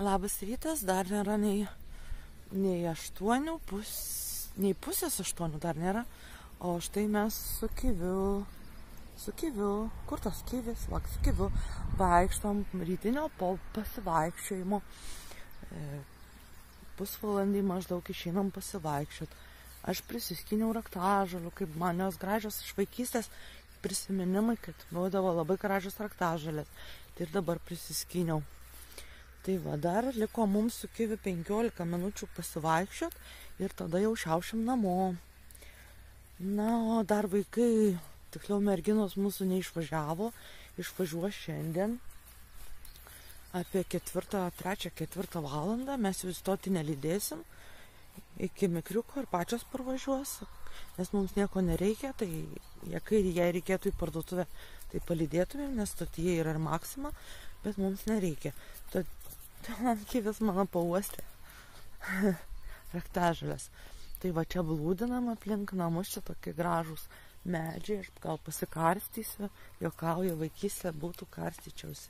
Labas rytas, dar nėra nei 8, nei pusės 8 dar nėra. O štai mes su Kiviu, kur tas Kivis, su Kiviu vaikštom rytinio pasivaikščiojimo. Pusvalandį maždaug išeinam pasivaikščiot. Aš prisiskyniau raktažolių, kaip man jos gražios iš vaikystės prisiminimai, kad būdavo labai gražios raktažolės. Tai ir dabar prisiskyniau. Tai va, dar liko mums su Kiviu 15 minučių pasivaikščiot ir tada jau šiaušiam namo. Na, o dar vaikai, tiksliau merginos mūsų neišvažiavo, išvažiuos šiandien apie 3-4 valandą. Mes jų stoti nelydėsim iki Mikriuko ir pačios parvažiuos, nes mums nieko nereikia, tai kai jai reikėtų į parduotuvę, tai palydėtumėm, nes stotyje yra ir Maxima, bet mums nereikia. Tad Kivis mano pauostė raktažolės. Tai va čia blūdinam aplink namus, čia tokie gražūs medžiai, aš gal pasikarstysiu, juokauju, vaikystė būtų karstyčiausi.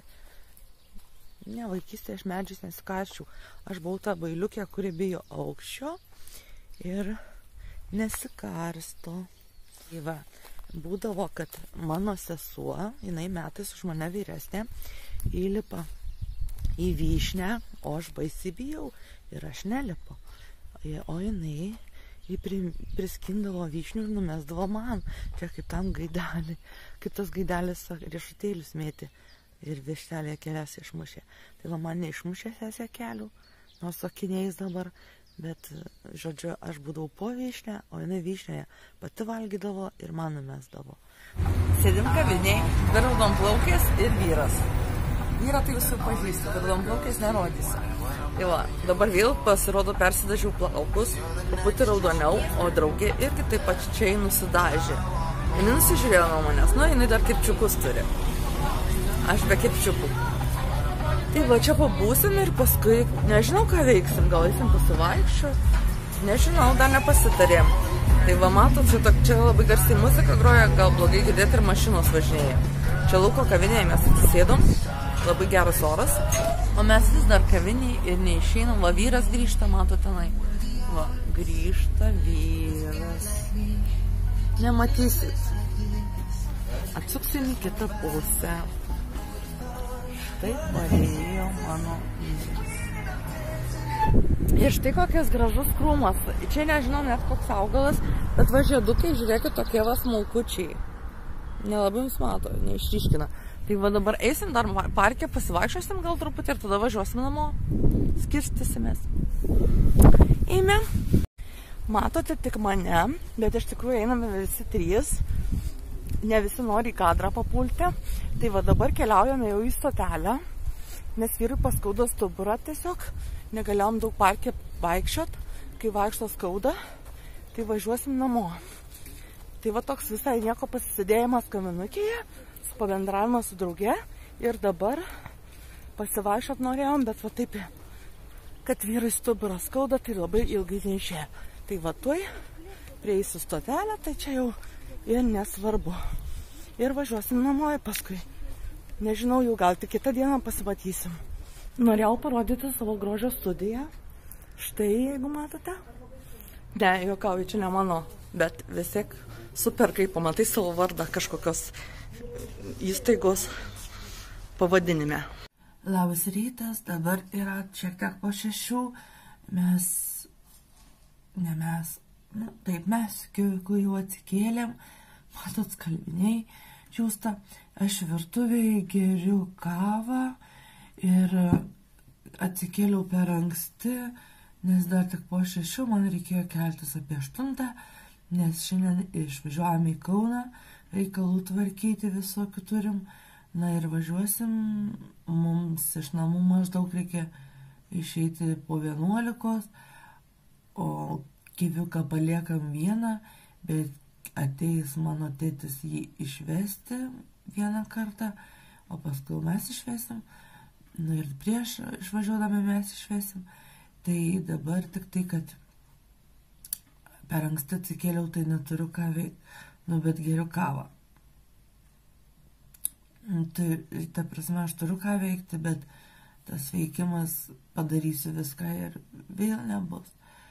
Ne, vaikystė aš medžiais nesikarščiau. Aš buvau ta bailiukė, kuri bijo aukščio ir nesikarsto. Tai va, būdavo, kad mano sesuo, jinai metais už mane vyresnė, įlipa į vyšnę, o aš baisiai bijau ir aš nelipu. O jinai priskindavo vyšnių ir numesdavo man. Čia kaip tam gaidelį, kaip tas gaidelis riešutėlius mėti ir vištelėje kelias išmušė. Tai va man neišmušė sesė kelių, nors akiniais dabar, bet, žodžiu, aš būdavau po vyšnę, o jinai vyšnėje pati valgydavo ir man numesdavo. Sėdim kaviniai, raudonplaukės ir vyras. Vyrą tai jūs jau pažįstate, bet raudonplaukės nerodysiu. Tai va, dabar vėl pasirodo persidažiau plaukus, truputį raudoniau, o draugė irgi taip pačiai nusidažė. Jinai nusižiūrėjo nuo manęs, jinai dar kirpčiukus turi. Aš be kirpčiukų. Tai va, čia pabūsim ir paskui, nežinau ką veiksim, gal eisim pasivaikščiot. Nežinau, dar nepasitarėm. Tai va, matot, čia labai garsiai muzika groja, gal blogai girdėti ir mašinos važinėja. Čia lauko kavinėje mes atsisėdom, labai geras oras, o mes vis dar kavinėje ir neišeinam. Va, vyras grįžta, mato tenai. Va, grįžta vyras. Nematysit. Atsuksim į kitą pusę. Štai parėjo mano vyras. Ir štai kokias gražus krūmas. Čia nežinau net koks augalas, bet va žiedukai, žiūrėkit, tokie va smulkučiai. Nelabai jums mato, neišryškina. Tai va dabar eisim dar parke, pasivaikščiosim gal truputį ir tada važiuosim namo. Skirstysimės. Eime. Matote tik mane, bet iš tikrųjų einame visi 3. Ne visi nori į kadrą papulti. Tai va dabar keliaujame jau į stotelę, nes vyrui paskaudo stuburą tiesiog. Negalėjom daug parke vaikščiot, kai vaikšto skauda, tai važiuosim namo. Tai va toks visai nieko pasisėdėjimas kavinukėje, pabendravimas su drauge ir dabar pasivaikščiot norėjom, bet va taip, kad vyrai stuburą skauda, tai labai ilgai neišėjo. Tai va tuoj prieisiu stotelę, tai čia jau ir nesvarbu. Ir važiuosim namo ir paskui. Nežinau, jau gal tik kitą dieną pasimatysim. Norėjau parodyti savo grožio studiją. Štai, jeigu matote. Ne, juokauju, čia ne mano, bet vis tiek super, kai pamatai savo vardą kažkokios įstaigos pavadinime. Labas rytas, dabar yra šiek tiek po 6. Mes jau atsikėlėm, matot, skalbiniai džiūsta. Aš virtuvėje geriu kavą ir atsikėliau per anksti, nes dar tik po 6 man reikėjo keltis apie 8, nes šiandien išvažiuojame į Kauną, reikalų tvarkyti visokių turim. Na ir važiuosim, mums iš namų maždaug reikia išeiti po 11, o Kiviuką paliekam vieną, bet ateis mano tėtis jį išvesti vieną kartą, o paskui mes išvesim. Nu ir prieš išvažiuodami mes išvesim. Tai dabar tik tai, kad per anksti atsikėliau, tai neturiu ką veikti. Nu, bet geriu kavą. Tai, ta prasme, aš turiu ką veikti, bet tas veikimas, padarysiu viską ir vėl nebus.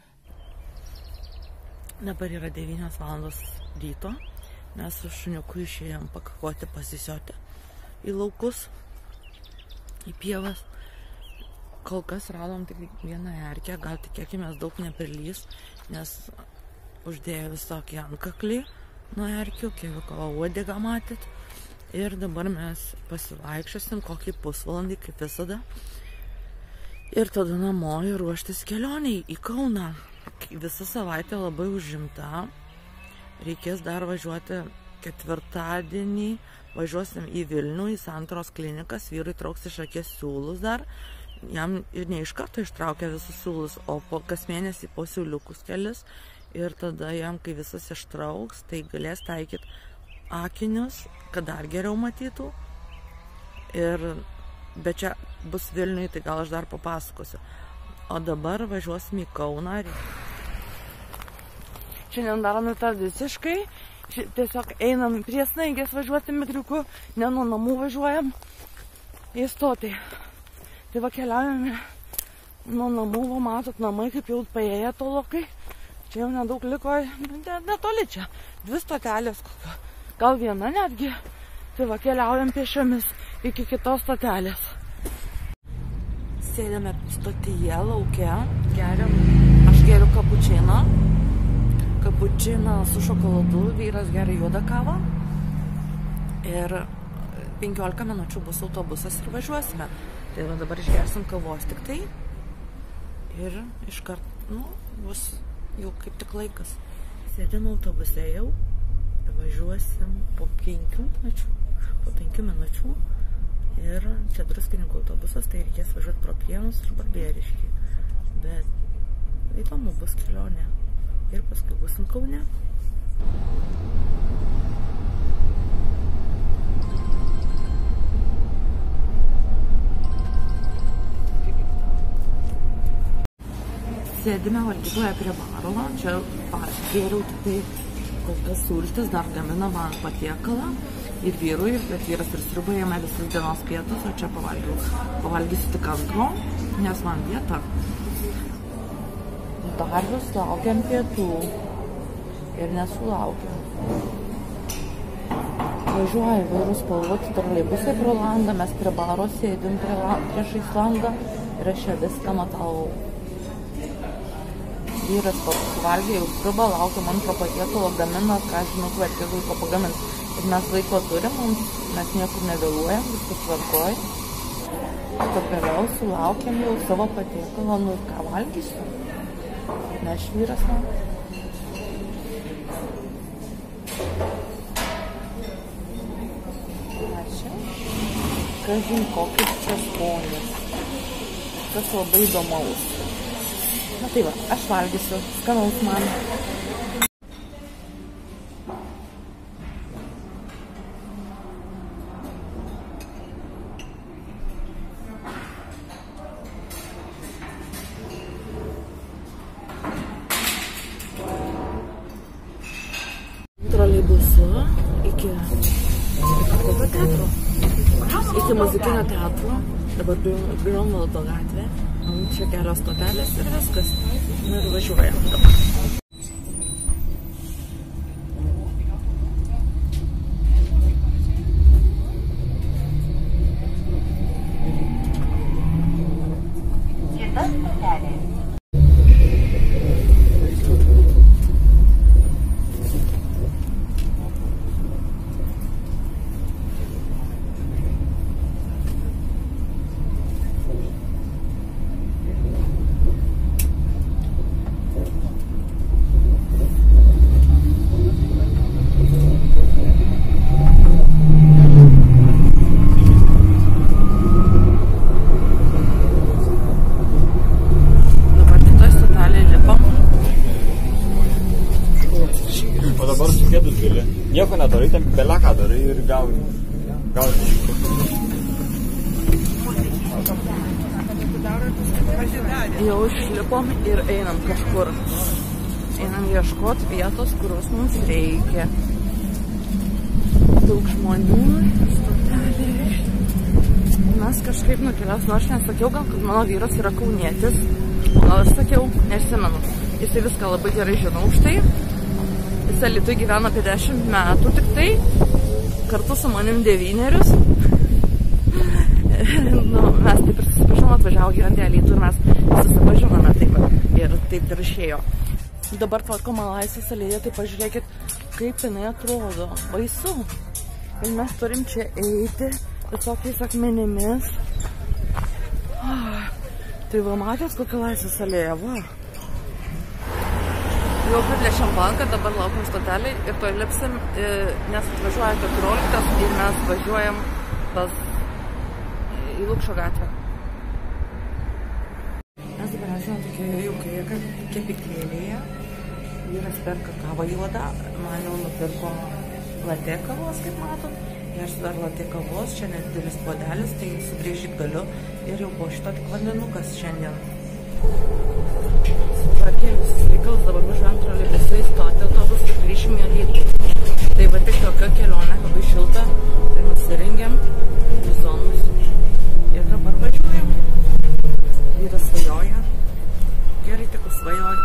Dabar yra 9 valandos ryto, mes su šuniuku išėjom pakakoti pasisioti į laukus, į pievas. Kol kas radom tik vieną erkę, gal tikėkimės daug neprilys, nes uždėjo visokį antkaklį nuo erkių, kieviko uodegą matėt. Ir dabar mes pasivaikščiosim kokį pusvalandį, kaip visada. Ir tada namo ir ruoštis kelioniai į Kauną. Visa savaitė labai užimta. Reikės dar važiuoti ketvirtadienį. Važiuosim į Vilnių, į Santaros klinikas. Vyrui trauks iš akės siūlus dar. Jam ir ne iš karto ištraukia visus siūlus, o kas mėnesį po siūliukus kelis. Ir tada jam, kai visas ištrauks, tai galės taikyti akinius, kad dar geriau matytų. Bet čia bus Vilniui, tai gal aš dar papasakosiu. O dabar važiuosim į Kauną. Šiandien darome tradiciškai. Tiesiog einam prie Snaigės važiuoti mikriuku, ne nuo namų važiuojam į stotį. Tai va keliaujame nuo namų, va matot namai, kaip jau paėję tolokai. Čia jau nedaug liko, netoli čia. 2 stotelės kokio. Gal viena netgi. Tai va, keliaujam pėsčiomis iki kitos stotelės. Sėdėme stotyje, lauke, geriam. Aš geriu kapučiną. Kapučiną su šokoladu, vyras geria juodą kavą. Ir 15 minučių bus autobusas ir važiuosime. Tai va, dabar išgersim kavos tik tai. Ir iškart, bus jau kaip tik laikas. Sėdėm autobuse jau. Važiuosim po 5 minučių ir čia Druskininkų autobusas, tai reikės važiuoti pro Prienus ir Barbėriškį. Bet įdomu bus kelionė ir paskui būsim Kaune. Sėdime valgykloje prie baro, čia geriau tik tai kol kas sultis, dar gamina man patiekalą ir vyrui, bet vyras ir sriubą jame visas dienos pietus, o čia pavalgysiu tik antro, nes man vieta. Dar vis laukiam pietų ir nesulaukiam. Važiuoja įvairūs spalvoti troleibusai pro langą, mes prie baro sėdim priešais langą ir aš čia viską matau. Vyras suvalgė jau sriubą, laukia antro patiekalo, gamina, ką žinau, kvartiek laiko pagamins. Ir mes laiko turim, mes niekur nevėluojam, viskas tvarkoj. Pagaliau sulaukėm jau savo patiekalo, ir ką valgysiu. Neš vyras man. Ačiū. Kažin, kokis čia skonis. Kas labai įdomaus. Na tai va, aš valgysiu, skanaus man. Troleibusu iki kokio teatro? Iki muzikinio teatro. Dabar Grunvaldo gatvė. Čia kelios stotelės ir viskas. Ir važiuojam dabar. Kita stotelė. Nieko nedarai, ten beleką darai ir gauni. Jau išlipom ir einam kažkur. Einam ieškoti vietos, kurios mums reikia. Daug žmonių, stotelė. Na mes kažkaip nukeliaus, nors nesakiau gal, kad mano vyras yra kaunietis, o gal aš sakiau, nesimenu. Jisai viską labai gerai žino už tai. Jis Alytuje gyvena apie 10 metų tik tai, kartu su manim 9. Nu, mes taip ir susipažinom, atvažiavo gyventi Alytų ir mes susipažinome taip ir taip ir išėjo. Dabar tvarkoma Laisvės alėja, tai pažiūrėkit, kaip jinai atrodo. Baisu. Ir mes turim čia eiti visokiais akmenimis. Tai va, matės kokia Laisvės alėja, va. Jau priplėšiam banką, dabar laukiam stotelį ir toj lipsim, nes atvažiuoja 14 ir mes važiuojam pas į Lukšo gatvę. Mes dabar esame tokioje jaukioje kepyklėlėje. Vyras perka kavą juodą, man jau nupirko latė kavos, kaip matom. Aš dar latė kavos, čia nedidelis puodelis, tai sugriežyt galiu. Ir jau po šito tik vandenukas šiandien. Sutvarkė visus reikalus, dabar važiuojam troleibusu į stotį autobusą ir grįšim į Alytų. Tai va tik tokia kelionė, labai šilta, tai nusirengėm bizonus. Ir dabar važiuojam. Vyras svajoja. Gerai, tik svajoja.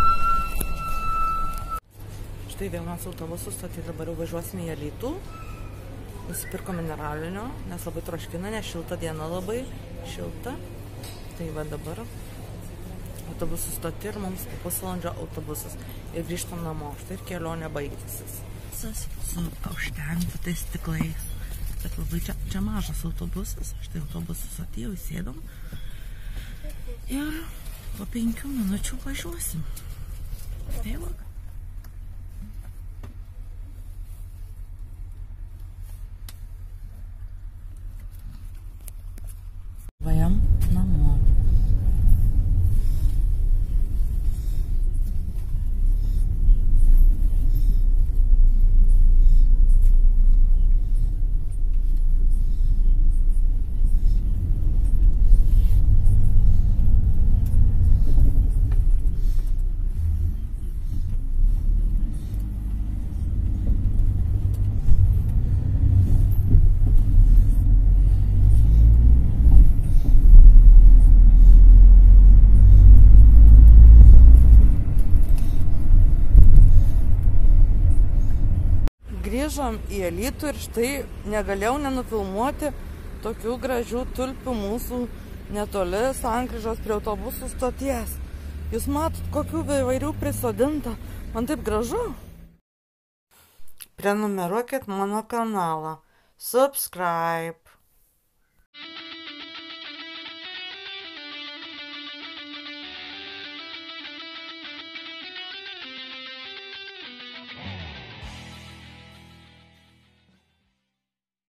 Štai vėl mes autobusų stotį, dabar jau važiuosime į Alytų. Nusipirko mineralinio, nes labai troškina, nes šilta diena labai šilta. Tai va dabar autobusų stotį ir mums po pusvalandžio autobusas. Ir grįžtam namo. Štai ir kelionė baigtysis. Su kauštendytais stiklais. Bet labai čia mažas autobusas. Štai autobusas atėjau, įsėdom. Ir po 5 minučių važiuosim. Tai va. Vajam namo. Grįžom į Alytų ir štai negalėjau nenufilmuoti tokių gražių tulpių mūsų netoli sankryžos prie autobusų stoties. Jūs matot, kokių įvairių prisodinta. Man taip gražu. Prenumeruokit mano kanalą. Subscribe.